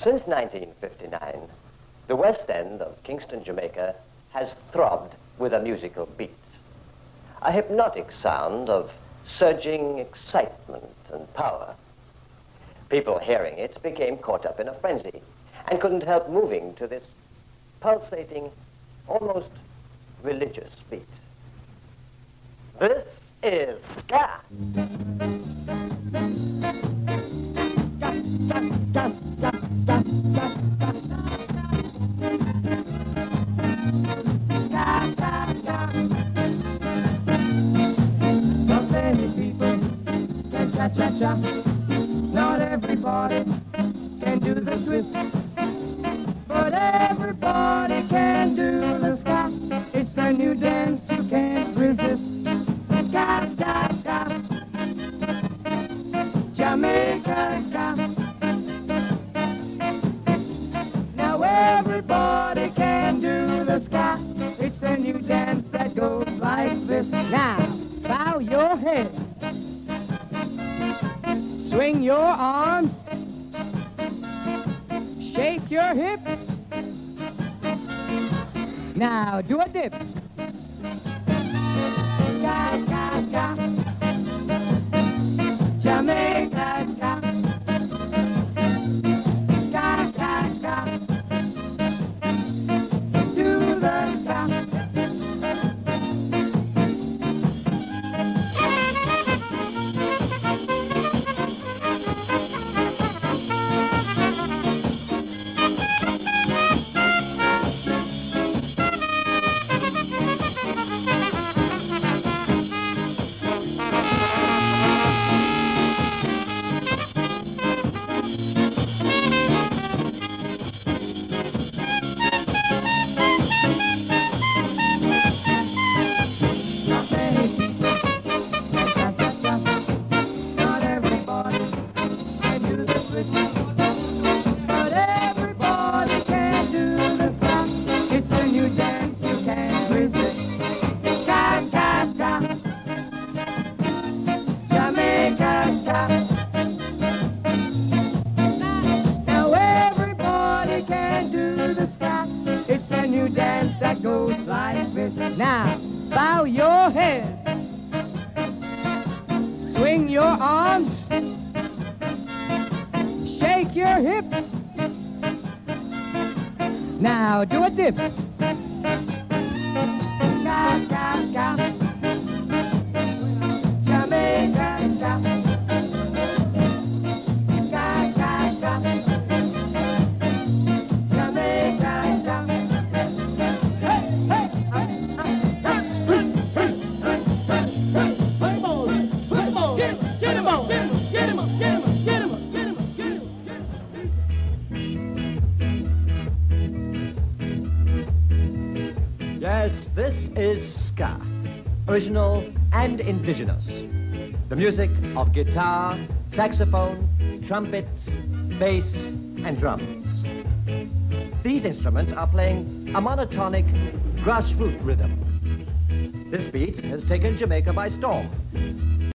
Since 1959, the West End of Kingston, Jamaica has throbbed with a musical beat. A hypnotic sound of surging excitement and power. People hearing it became caught up in a frenzy and couldn't help moving to this pulsating, almost religious beat. This is ska. Not many people can cha-cha-cha. Not everybody can do the twist, but everybody can do the ska. It's a new dance you can't resist. Ska, ska, ska. Jamaica ska. Now everybody can do the ska. It's a new dance that goes like this. Now, bow your head. Swing your arms. Shake your hip. Now, do a dip. Ska, ska, ska. Jamaica ska. Ska, ska, ska. Do the ska. Now, bow your head. Swing your arms. Shake your hip. Now, do a dip. Ska, ska, ska. Jamaica ska. Ska, ska, ska. Jamaica ska. Yes, this is ska, original and indigenous. The music of guitar, saxophone, trumpet, bass, and drums. These instruments are playing a monotonic, grassroots rhythm. This beat has taken Jamaica by storm.